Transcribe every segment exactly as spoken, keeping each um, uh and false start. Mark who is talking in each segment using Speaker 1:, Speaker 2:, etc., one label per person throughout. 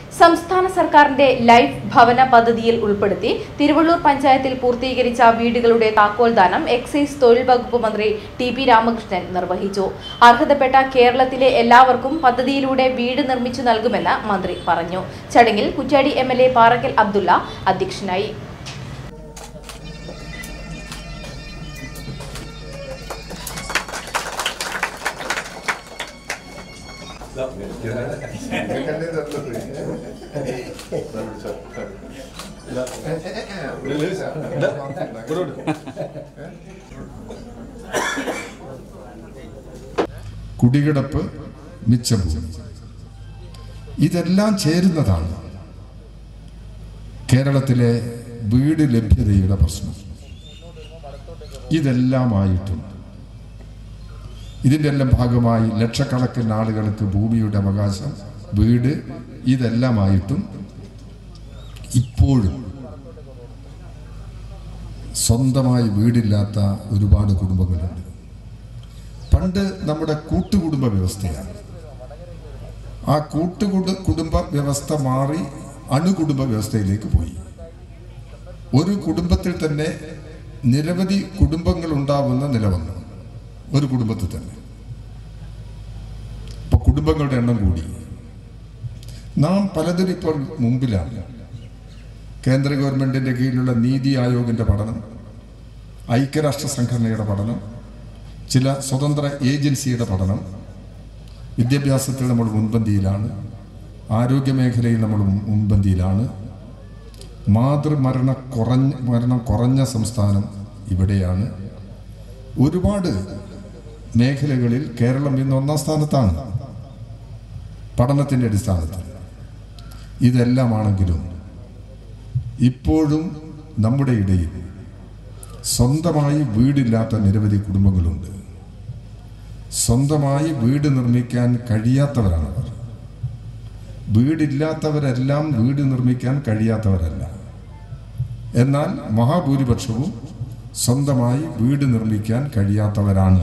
Speaker 1: സംസ്ഥാന സർക്കാരിന്റെ ലൈഫ് ഭവന പദ്ധതിയിൽ ഉൾപ്പെടുത്തി തിരുവള്ളൂർ പഞ്ചായത്തിൽ പൂർത്തീകരിച്ച വീടുകളുടെ താക്കോൽദാനം എക്സൈസ് തൊഴിൽ വകുപ്പ് മന്ത്രി ടി പി രാമകൃഷ്ണൻ നിർവഹിച്ചു. അർഹതപ്പെട്ട കേരളത്തിലെ എല്ലാവർക്കും പദ്ധതിയിലൂടെ വീട് നിർമ്മിച്ചു നൽകുമെന്ന് മന്ത്രി പറഞ്ഞു. ചടങ്ങിൽ Kuttiady M L A Parakkal Abdulla അധ്യക്ഷനായി.
Speaker 2: കുടികിടപ്പ്, മിച്ചഭൂമി, ഇതെല്ലാം ചേരുന്നതാണ് കേരളത്തിലെ വീട് ലഭ്യതയുടെ പ്രശ്നം. ഇതെല്ലാമായിട്ടും ഇതിൻ്റെ എല്ലാം ഭാഗമായി ലക്ഷക്കണക്കിന് ആളുകൾക്ക് ഭൂമിയുടെ അവകാശം, വീട്, ഇതെല്ലാമായിട്ടും ഇപ്പോഴും സ്വന്തമായി വീടില്ലാത്ത ഒരുപാട് കുടുംബങ്ങളുണ്ട്. പണ്ട് നമ്മുടെ കൂട്ടുകുടുംബ വ്യവസ്ഥയാണ്. ആ കൂട്ടുകുടു കുടുംബ വ്യവസ്ഥ മാറി അണുകുടുംബ വ്യവസ്ഥയിലേക്ക് പോയി. ഒരു കുടുംബത്തിൽ തന്നെ നിരവധി കുടുംബങ്ങൾ ഉണ്ടാവുന്ന നില വന്നു. ഒരു കുടുംബത്തിൽ തന്നെ ഇപ്പൊ കുടുംബങ്ങളുടെ എണ്ണം കൂടി. നാം പലതിനും ഇപ്പോൾ മുമ്പിലാണ്. കേന്ദ്ര ഗവൺമെന്റിന്റെ കീഴിലുള്ള നീതി ആയോഗിന്റെ പഠനം, ഐക്യരാഷ്ട്ര സംഘടനയുടെ പഠനം, ചില സ്വതന്ത്ര ഏജൻസിയുടെ പഠനം, വിദ്യാഭ്യാസത്തിൽ നമ്മൾ മുൻപന്തിയിലാണ്, ആരോഗ്യ മേഖലയിൽ നമ്മൾ മുൻപന്തിയിലാണ്. മാതൃമരണ കുറഞ്ഞ മരണം കുറഞ്ഞ സംസ്ഥാനം ഇവിടെയാണ്. ഒരുപാട് മേഖലകളിൽ കേരളം ഇന്ന് ഒന്നാം സ്ഥാനത്താണ് പഠനത്തിൻ്റെ അടിസ്ഥാനത്തിൽ. ഇതെല്ലാമാണെങ്കിലും ഇപ്പോഴും നമ്മുടെ ഇടയിൽ സ്വന്തമായി വീടില്ലാത്ത നിരവധി കുടുംബങ്ങളുണ്ട്. സ്വന്തമായി വീട് നിർമ്മിക്കാൻ കഴിയാത്തവരാണവർ. വീടില്ലാത്തവരെല്ലാം വീട് നിർമ്മിക്കാൻ കഴിയാത്തവരല്ല. എന്നാൽ മഹാഭൂരിപക്ഷവും സ്വന്തമായി വീട് നിർമ്മിക്കാൻ കഴിയാത്തവരാണ്.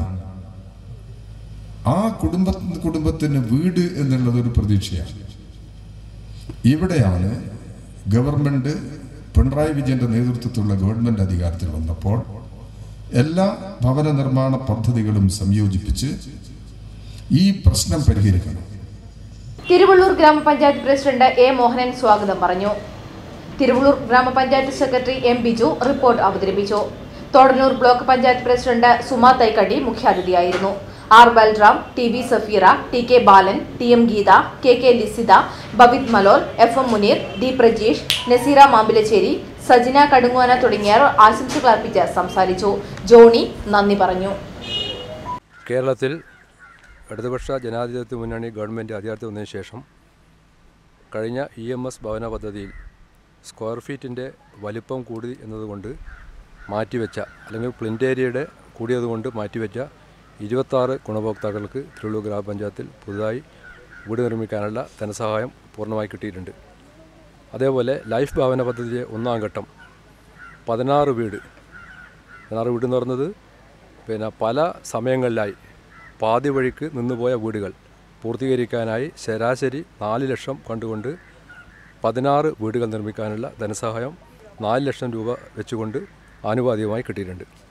Speaker 2: ആ കുടുംബ കുടുംബത്തിന് വീട് എന്നുള്ളത് ഒരു പ്രതീക്ഷയാണ്. ഇവിടെയാണ് ഗവൺമെന്റ്, പിണറായി വിജയന്റെ നേതൃത്വത്തിലുള്ള ഗവൺമെന്റ് അധികാരത്തിൽ വന്നപ്പോൾ എല്ലാ ഭവന നിർമ്മാണ പദ്ധതികളും സംയോജിപ്പിച്ച് ഈ പ്രശ്നം പരിഹരിക്കണം.
Speaker 1: തിരുവള്ളൂർ ഗ്രാമപഞ്ചായത്ത് പ്രസിഡന്റ് എ മോഹനൻ സ്വാഗതം പറഞ്ഞു. തിരുവള്ളൂർ ഗ്രാമപഞ്ചായത്ത് സെക്രട്ടറി എം ബിജു റിപ്പോർട്ട് അവതരിപ്പിച്ചു. തോടന്നൂർ ബ്ലോക്ക് പഞ്ചായത്ത് പ്രസിഡന്റ് സുമാ തൈക്കടി മുഖ്യാതിഥിയായിരുന്നു. R Balram, T V Safeera, T K Balan, T M Geetha, K K Lisitha, Babith Malol, F M Muneer, D Prajeesh, Naseera Mampilassery, Sajina Kadunguvana തുടങ്ങിയവർ ആശംസകൾ അർപ്പിച്ച് സംസാരിച്ചു. ജോണി നന്ദി പറഞ്ഞു.
Speaker 3: കേരളത്തിൽ ഇടതുപക്ഷ ജനാധിപത്യ മുന്നണി ഗവൺമെൻറ് അധികാരത്തിൽ വന്നതിന് ശേഷം കഴിഞ്ഞ ഇ എം എസ് ഭവന പദ്ധതിയിൽ സ്ക്വയർ ഫീറ്റിൻ്റെ വലിപ്പം കൂടി എന്നതുകൊണ്ട് മാറ്റിവെച്ച, അല്ലെങ്കിൽ പ്ലിൻ്റ് ഏരിയയുടെ കൂടിയതുകൊണ്ട് മാറ്റിവെച്ച ഇരുപത്താറ് ഗുണഭോക്താക്കൾക്ക് തിരുവള്ളൂർ ഗ്രാമപഞ്ചായത്തിൽ പുതുതായി വീട് നിർമ്മിക്കാനുള്ള ധനസഹായം പൂർണ്ണമായി കിട്ടിയിട്ടുണ്ട്. അതേപോലെ ലൈഫ് ഭവന പദ്ധതിയെ ഒന്നാം ഘട്ടം പതിനാറ് വീട് പതിനാറ് വീട് എന്ന് പറഞ്ഞത് പിന്നെ പല സമയങ്ങളിലായി പാതി വഴിക്ക് നിന്നുപോയ വീടുകൾ പൂർത്തീകരിക്കാനായി ശരാശരി നാല് ലക്ഷം കണ്ടുകൊണ്ട് പതിനാറ് വീടുകൾ നിർമ്മിക്കാനുള്ള ധനസഹായം നാല് ലക്ഷം രൂപ വെച്ചുകൊണ്ട് ആനുപാതികമായി കിട്ടിയിട്ടുണ്ട്.